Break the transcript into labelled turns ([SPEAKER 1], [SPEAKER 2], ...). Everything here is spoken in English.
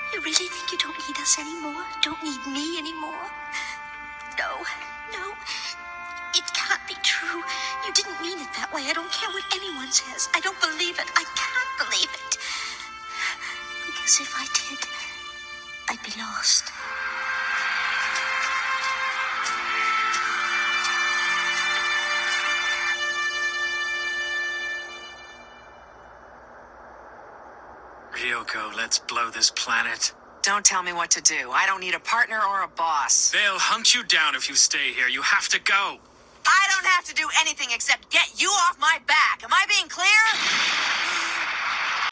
[SPEAKER 1] You really think you don't need us anymore? Don't need me anymore? No, no. It can't be true. You didn't mean it that way. I don't care what anyone says. I don't believe it. I can't believe it. Because if I did, I'd be lost.
[SPEAKER 2] Ryoko, let's blow this planet.
[SPEAKER 3] Don't tell me what to do. I don't need a partner or a boss.
[SPEAKER 2] They'll hunt you down if you stay here. You have to go.
[SPEAKER 3] I don't have to do anything except get you off my back. Am I being clear?